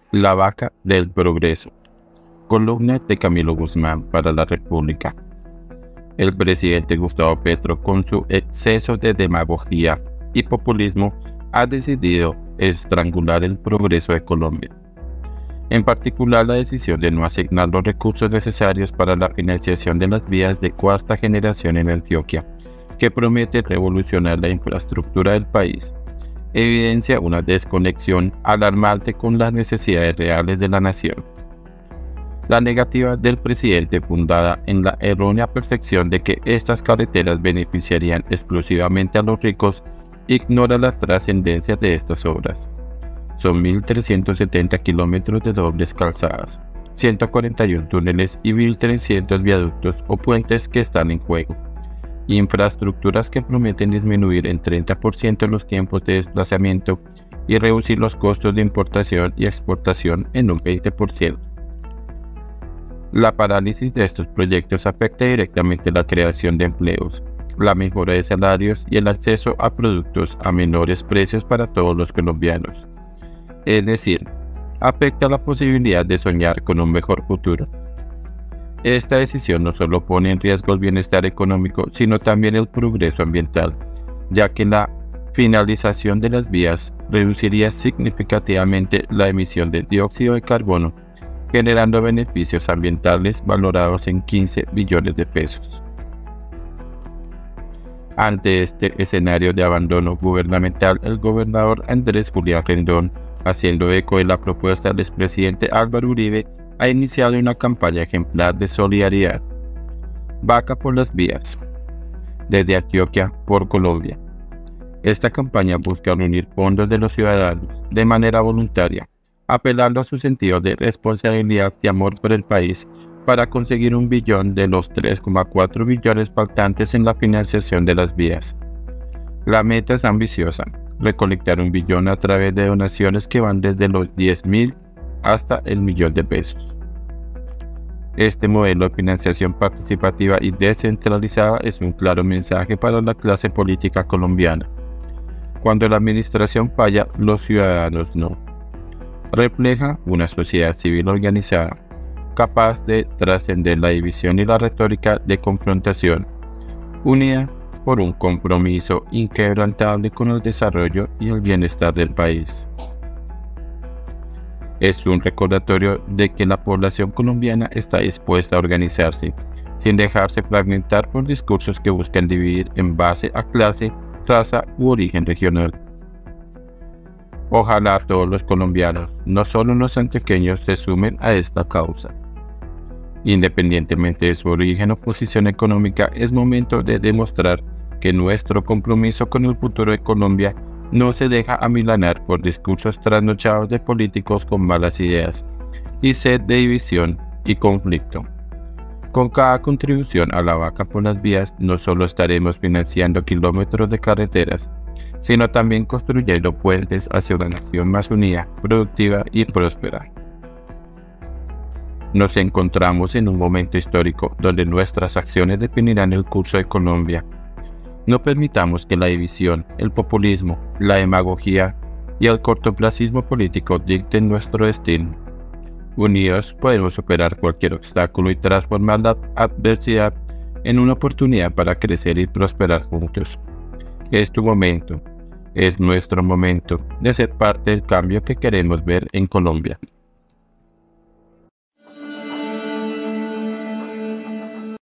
La vaca del progreso. Columna de Camilo Guzmán para La República. El presidente Gustavo Petro, con su exceso de demagogia y populismo, ha decidido estrangular el progreso de Colombia. En particular, la decisión de no asignar los recursos necesarios para la financiación de las vías de cuarta generación en Antioquia, que promete revolucionar la infraestructura del país, evidencia una desconexión alarmante con las necesidades reales de la nación. La negativa del presidente, fundada en la errónea percepción de que estas carreteras beneficiarían exclusivamente a los ricos, ignora la trascendencia de estas obras. Son 1.370 kilómetros de dobles calzadas, 141 túneles y 1.300 viaductos o puentes que están en juego. Infraestructuras que prometen disminuir en 30% los tiempos de desplazamiento y reducir los costos de importación y exportación en un 20%. La parálisis de estos proyectos afecta directamente la creación de empleos, la mejora de salarios y el acceso a productos a menores precios para todos los colombianos. Es decir, afecta la posibilidad de soñar con un mejor futuro. Esta decisión no solo pone en riesgo el bienestar económico, sino también el progreso ambiental, ya que la finalización de las vías reduciría significativamente la emisión de dióxido de carbono, generando beneficios ambientales valorados en 15 billones de pesos. Ante este escenario de abandono gubernamental, el gobernador Andrés Julián Rendón, haciendo eco de la propuesta del expresidente Álvaro Uribe, ha iniciado una campaña ejemplar de solidaridad. Vaca por las vías. Desde Antioquia por Colombia. Esta campaña busca reunir fondos de los ciudadanos de manera voluntaria, apelando a su sentido de responsabilidad y amor por el país para conseguir 1 billón de los 3,4 billones faltantes en la financiación de las vías. La meta es ambiciosa, recolectar 1 billón a través de donaciones que van desde los 10.000 hasta el millón de pesos. Este modelo de financiación participativa y descentralizada es un claro mensaje para la clase política colombiana. Cuando la administración falla, los ciudadanos no. Refleja una sociedad civil organizada, capaz de trascender la división y la retórica de confrontación, unida por un compromiso inquebrantable con el desarrollo y el bienestar del país. Es un recordatorio de que la población colombiana está dispuesta a organizarse, sin dejarse fragmentar por discursos que buscan dividir en base a clase, raza u origen regional. Ojalá todos los colombianos, no solo los antioqueños, se sumen a esta causa. Independientemente de su origen o posición económica, es momento de demostrar que nuestro compromiso con el futuro de Colombia no se deja amilanar por discursos trasnochados de políticos con malas ideas y sed de división y conflicto. Con cada contribución a la vaca por las vías, no solo estaremos financiando kilómetros de carreteras, sino también construyendo puentes hacia una nación más unida, productiva y próspera. Nos encontramos en un momento histórico donde nuestras acciones definirán el curso de Colombia. No permitamos que la división, el populismo, la demagogia y el cortoplacismo político dicten nuestro destino. Unidos podemos superar cualquier obstáculo y transformar la adversidad en una oportunidad para crecer y prosperar juntos. Es tu momento, es nuestro momento de ser parte del cambio que queremos ver en Colombia.